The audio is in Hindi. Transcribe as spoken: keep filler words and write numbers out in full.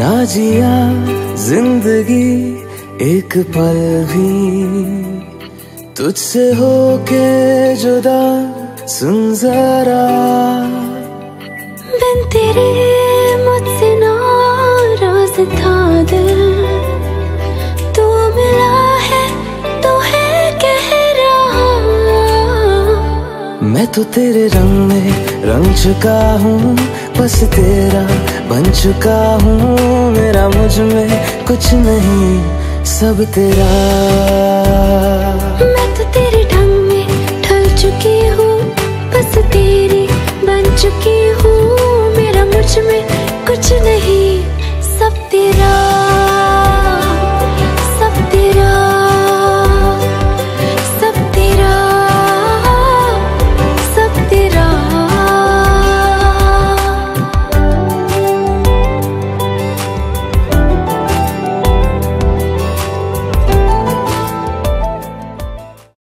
ना जिया जिंदगी एक पल भी तुझसे होके जुदा, सुन जरा बिन तेरे मुझसे नाराज था दिल, तू मिला है तो है कह रहा। मैं तो तेरे रंग में रंग चुका हूँ, बस तेरा बन चुका हूँ। मेरा मुझ में कुछ नहीं, सब तेरा। मैं तो तेरे ढंग में ढल चुकी हूँ, बस तेरी बन चुकी हूँ। मेरा मुझ में